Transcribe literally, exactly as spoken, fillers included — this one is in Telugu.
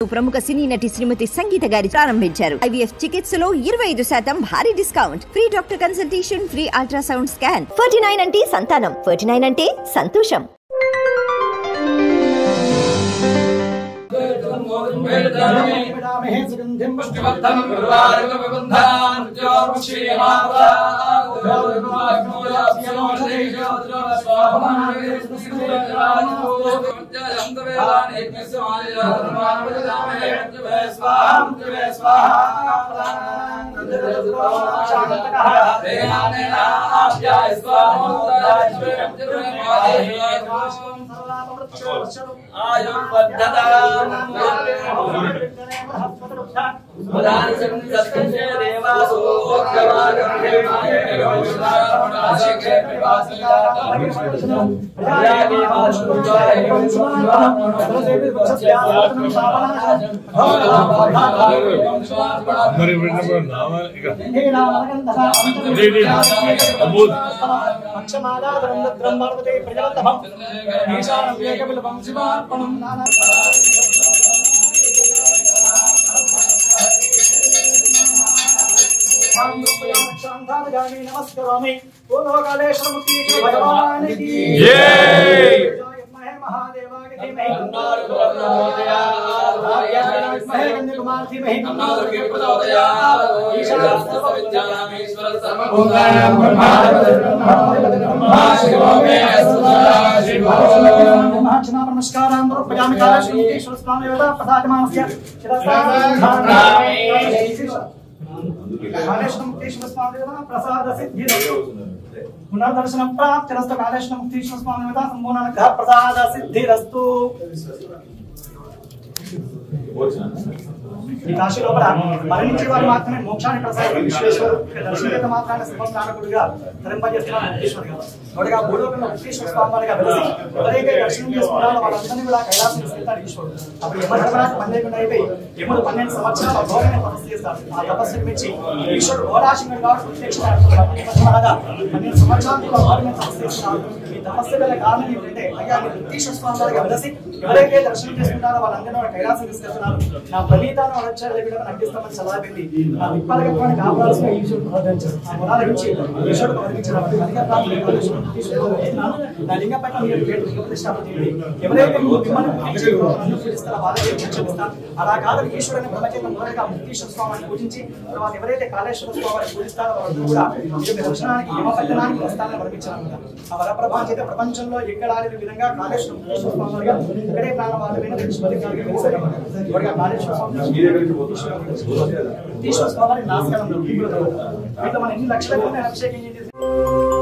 ప్రముఖ సినీ నటి శ్రీమతి సంగీత గారి ప్రారంభించారు. ఐవీఎఫ్ చికిత్సలో ఇరవై ఐదు శాతం భారీ discount, free doctor consultation, free ultrasound scan. Forty nine అంటే సంతానం, ఫార్టీ నైన్ అంటే సంతోషం. नमस्कारामि बोलो कालेश्वर मुक्ति भगवान की जय। महादेवाय धीमहि महे कन्याकुमार धीमहि ईशानस्वविद्यानामीश्वर सर्वभूतानां ब्रह्मा शिवो मे शिवो महाक्षमा नमस्कारां समर्पयामि। कालेश्वर स्वामी वेदा प्रसादमानस्य शिरसाधारणामि। कालेश्वर मुक्तेश्वर स्वामी वेदा प्रसाद सिद्धिरस्तु। पुनर्दर्शन प्राप्तिरस्तु। कालेश्वर मुक्तेश्वर स्वामी वेदा संपूर्ण अनुग्रह प्रसाद सिद्धिरस्तु। ఈ కాశీ లోపల మరణించే వారు మాత్రమే మోక్షాన్ని ప్రసాదించే విశ్వేశ్వరుడు. దర్శనీయత మాత్రాన్ని శుభస్థానకుడిగా ధరింపజేస్తున్నారు ముక్తేశ్వరుడు గారు. ఒకటిగా భూలోకంలో ముక్తేశ్వర స్వామి వారిగా వెలిసి ఎవరైతే దర్శనం చేసుకున్నారో వాళ్ళందరినీ కూడా కైలాసం తీసుకెళ్తాడు ఈశ్వరుడు. అప్పుడు యమధర్మరాజు పని లేకుండా అయిపోయి యముడు పన్నెండు సంవత్సరాల భోగని తపస్సు చేస్తాడు. ఆ తపస్సుని మెచ్చి ఈశ్వరుడు ఘోరాశంకరుడు కాబట్టి ప్రత్యక్షమహారాజా పన్నెండు సంవత్సరాలు భోగని తపస్సు చేస్తున్నాడు. ఈ తపస్సు గల కారణం ఏంటంటే అయ్యా ముక్తేశ్వర స్వామి వారిగా వెలిసి ఎవరైతే దర్శనం చేసుకుంటారో వాళ్ళందరినీ కూడా కైలాసం తీసుకెళ్తున్నారు. నా ఫలితాన్ని నటిస్తామని సలహా పెట్టి నా విప్పలగత్వాన్ని కాపాడాల్సిన ఈశ్వరుడు ప్రార్థించారు. ఆ మొదల నుంచి ఈశ్వరుడు వర్ణించారు. నా లింగ పట్ల మీరు ప్రతిష్టాపన చేయండి. ఎవరైతే మిమ్మల్ని పూజిస్తారో వాళ్ళకి మోక్షమిస్తాను. అలా కాదు ఈశ్వరుని బ్రహ్మచేత మొదటిగా ముక్తేశ్వర స్వామిని పూజించి తర్వాత ఎవరైతే కాళేశ్వర స్వామిని పూజిస్తారో వాళ్ళందరూ కూడా దర్శనానికి యమపట్టణానికి వస్తానని వర్ణించారు. ఆ వరప్రభా చేత ప్రపంచంలో ఎక్కడ ఆడిన విధంగా కాళేశ్వర ముక్తేశ్వర స్వామి వారిగా ఇక్కడే ప్రాణం వాళ్ళ కాళేశ్వర స్వామి ఈశ్వర స్వామి నాస్కారం వీటిలో మనం ఎన్ని లక్షల మంది అభిషేకం చేసి